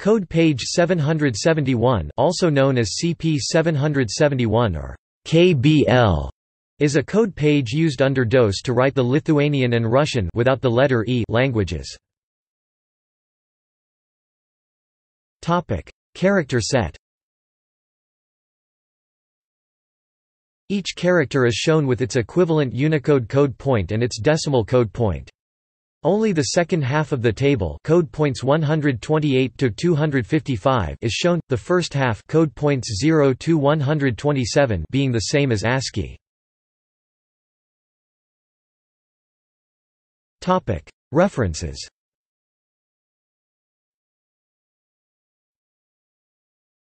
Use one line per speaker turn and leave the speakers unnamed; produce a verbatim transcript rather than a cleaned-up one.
Code page seven hundred seventy-one, also known as C P seven hundred seventy-one or K B L, is a code page used under DOS to write the Lithuanian and Russian without the letter E languages. Topic: Character set. Each character is shown with its equivalent Unicode code point and its decimal code point. Only the second half of the table, code points one hundred twenty-eight to two hundred fifty-five, is shown, the first half, code points zero to one hundred twenty-seven, being the same as ASCII. Topic: References.